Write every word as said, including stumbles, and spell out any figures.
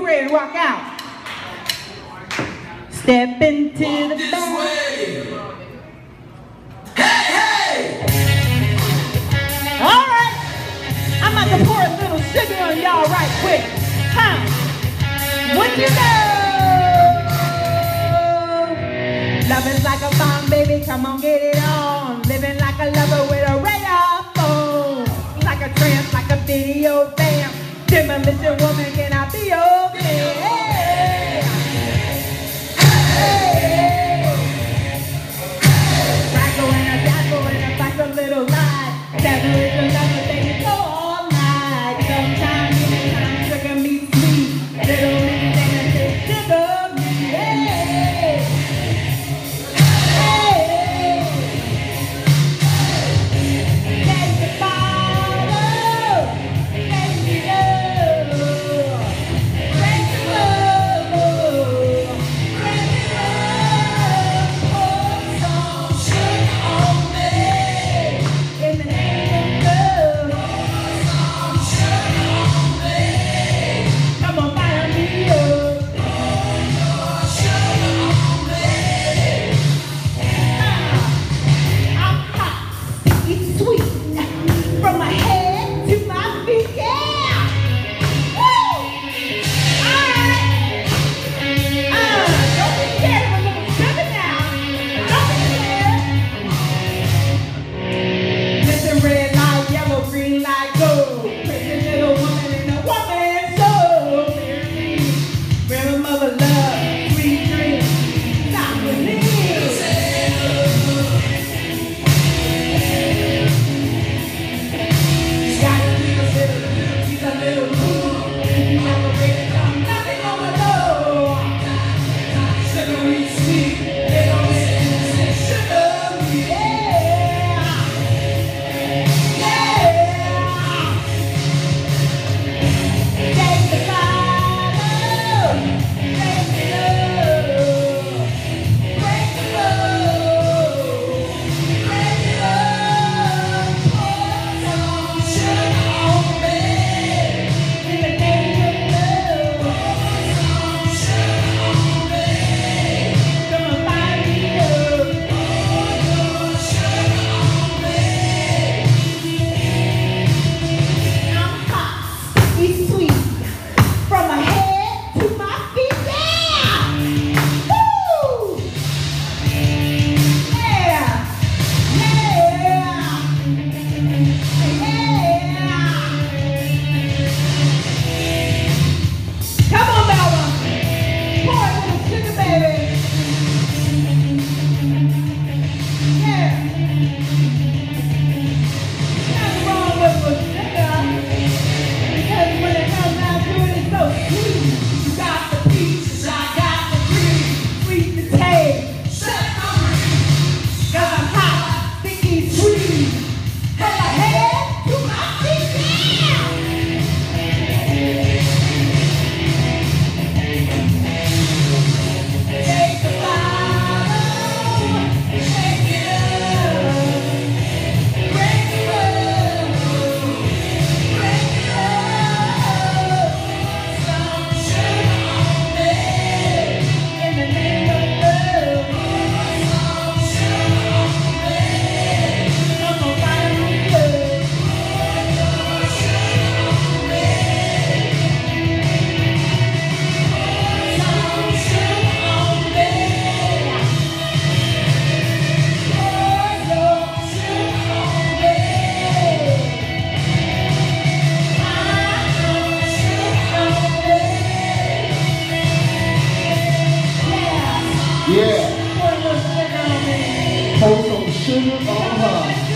ready to rock out? Step into Walk the this back. way. Hey, hey! All right. I'm about to pour a little sugar on y'all right quick. Huh? What you know? Love is like a bomb, baby. Come on, get it on. Living like a lover with a radar phone. Like a trance, like a video bam. Demolition woman, can I be your man? Hey! Hey! Rackle and a dazzle and a back a little lie. Dazzle is a lover, baby, go all night. Sometimes, anytime, sugar meets me. Little bitty thing that says sugar me. Hey! Hey! Take the bottle. Take the love. Break the love. Break the love. Pour some sugar on me. In the name of love. Pour some sugar on me. Come on, fire me up. Pour your sugar on me. Ah, I'm hot. It's sweet. From my head to my feet. Yeah. Woo. All right. Uh, don't be scared of a little sugar now. Don't be scared. Listen, red light, yellow, green light, gold. Pretty little woman in a woman's soul. Grandma, mother, love, sweet dreams. Stop with me. She's got a little, little, little, she's a little cool. You have a way to come, nothing on the low. Sugary sweet, little bit sugar, yeah. Yeah. Take the bottle, break the love, break the love, break the love, pour some sugar on me. In the name of love, pour some sugar on me. Come on, fire me up, pour your sugar on me. I'm hot, it's sweet, from my head to my feet, yeah! Woo! Yeah! Yeah! Yeah! Come on, Bella! Pour a little sugar, baby! Yeah! Nothing wrong with a sugar. Because when it comes down to it, it's so sweet. You got the peaches, I got the cream. Sweet to taste. Shut up, cause I'm hot, sticky, sweet. From my head to my feet, yeah! Take the bottle, shake it up. Break the love, break the love. Some sugar on me. In the name of love, some sugar on me. Come on, fire me up. Pour your sugar on me. Pour some sugar on me. Pour your sugar on me. Yeah. Pour a little sugar on me. Pour some sugar on her.